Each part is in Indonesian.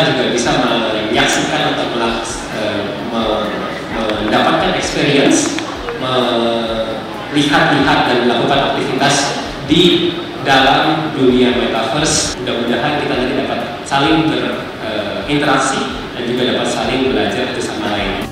kita juga bisa menyaksikan atau mendapatkan experience, melihat-lihat dan melakukan aktivitas di dalam dunia metaverse. Mudah-mudahan kita nanti dapat saling berinteraksi dan juga dapat saling belajar satu sama lain.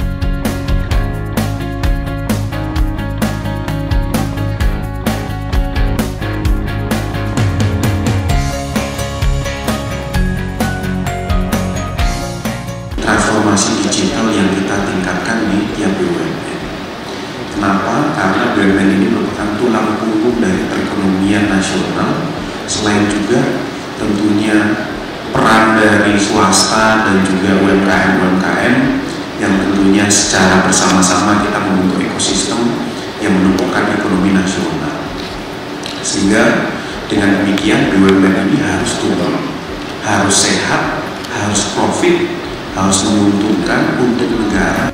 Transformasi digital yang kita tingkatkan di tiap BUMN. Kenapa? Karena BUMN ini merupakan tulang punggung dari perekonomian nasional. Selain juga tentunya peran dari swasta dan juga UMKM yang tentunya secara bersama-sama kita membentuk ekosistem yang menumbuhkan ekonomi nasional. Sehingga dengan demikian BUMN ini harus tumbuh, harus sehat, harus profit, harus menguntungkan untuk negara.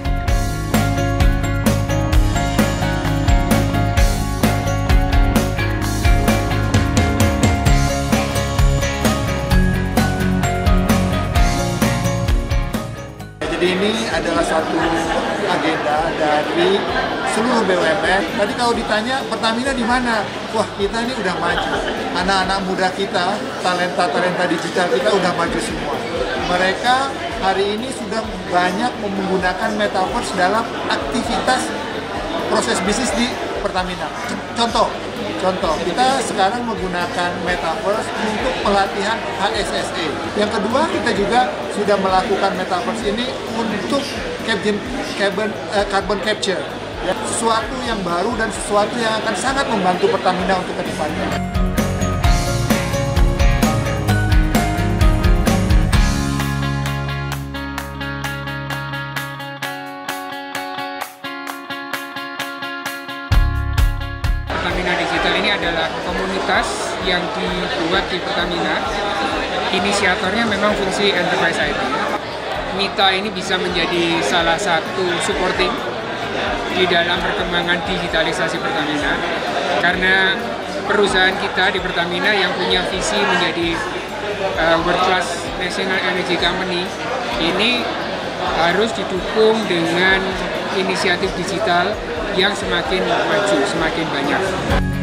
Jadi ini adalah satu agenda dari seluruh BUMN. Tadi kalau ditanya Pertamina di mana? Wah, kita ini udah maju. Anak-anak muda kita, talenta-talenta digital kita udah maju semua. Mereka hari ini sudah banyak menggunakan metaverse dalam aktivitas proses bisnis di Pertamina. Contoh, kita sekarang menggunakan metaverse untuk pelatihan HSSE. Yang kedua, kita juga sudah melakukan metaverse ini untuk carbon capture. Ya, sesuatu yang baru dan sesuatu yang akan sangat membantu Pertamina untuk ke depannya. Pertamina Digital ini adalah komunitas yang dibuat di Pertamina. Inisiatornya memang fungsi Enterprise IT. MITA ini bisa menjadi salah satu supporting di dalam perkembangan digitalisasi Pertamina. Karena perusahaan kita di Pertamina yang punya visi menjadi World Class National Energy Company ini harus didukung dengan inisiatif digital yang semakin maju, semakin banyak.